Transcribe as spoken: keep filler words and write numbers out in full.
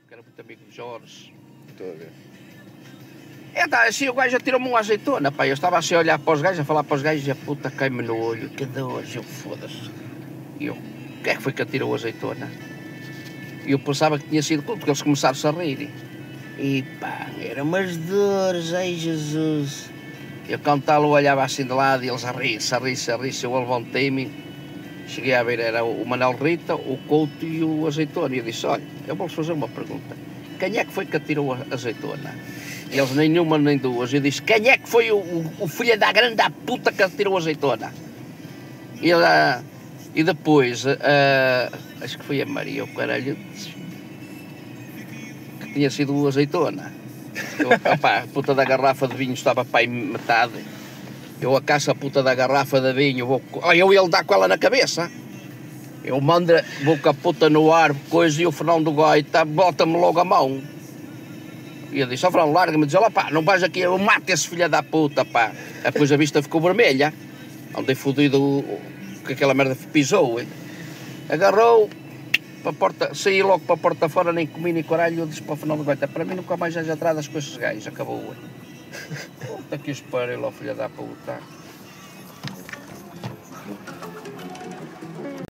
que era muito amigo de Jorge. Estou a ver. Então, assim o gajo atirou-me uma azeitona, pá. Eu estava assim a olhar para os gajos, a falar para os gajos e a puta cai-me no olho. Que dores, eu foda-se. E eu, o que é que foi que atirou a azeitona? E eu pensava que tinha sido culto, porque eles começaram-se a rir. E pá, eram umas dores, ai Jesus. Eu cantá-lo olhava assim de lado e eles a rir-se, a rir-se, a rir-se. Eu levantei-me, cheguei a ver, era o Manuel Rita, o Couto e o Azeitona. E eu disse, olha, eu vou-vos fazer uma pergunta. Quem é que foi que atirou a azeitona? E eles nem nenhuma nem duas. Eu disse, quem é que foi o, o, o filho da grande da puta que atirou a azeitona? E, ela, e depois, uh, acho que foi a Maria, o caralho, que tinha sido o azeitona. Eu, opá, a puta da garrafa de vinho estava para aí metade. Eu a caça a puta da garrafa de vinho, vou, eu ia lhe dar com ela na cabeça. Eu mando, vou com a puta no ar, coisa, e o Fernando Goita bota-me logo a mão. E eu disse, ó Fernando, larga-me, diz, olha pá, não vais aqui, eu mato esse filho da puta, pá. Depois a vista ficou vermelha, andei fodido que aquela merda pisou. Hein? Agarrou, para a porta, saí logo para a porta fora, nem comi nem coralho. Eu disse para o Fernando Goita, para mim nunca mais já tradas com esses gajos, acabou. Puta que os parei lá, filha da puta.